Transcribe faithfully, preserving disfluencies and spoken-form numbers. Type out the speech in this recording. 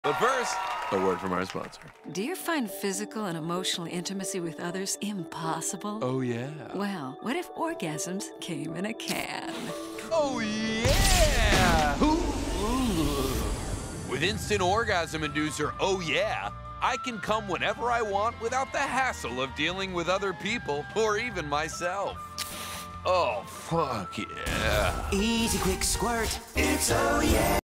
But first, a word from our sponsor. Do you find physical and emotional intimacy with others impossible? Oh, yeah. Well, what if orgasms came in a can? Oh, yeah! Ooh. With Instant Orgasm Inducer, oh, yeah, I can come whenever I want without the hassle of dealing with other people or even myself. Oh, fuck yeah. Easy, quick squirt. It's oh yeah.